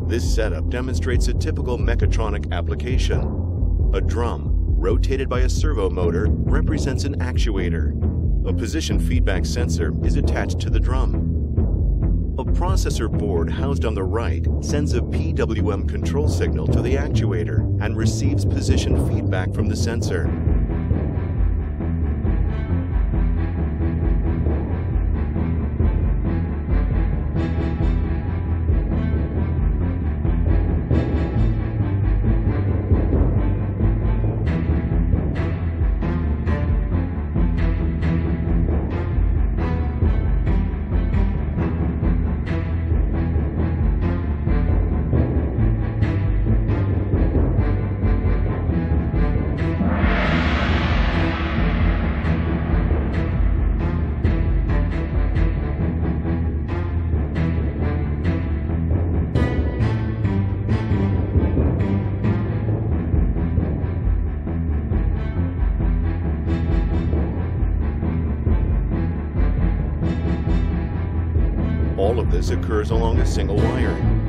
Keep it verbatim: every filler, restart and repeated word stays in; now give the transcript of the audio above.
This setup demonstrates a typical mechatronic application. A drum, rotated by a servo motor, represents an actuator. A position feedback sensor is attached to the drum. A processor board housed on the right sends a P W M control signal to the actuator and receives position feedback from the sensor. All of this occurs along a single wire.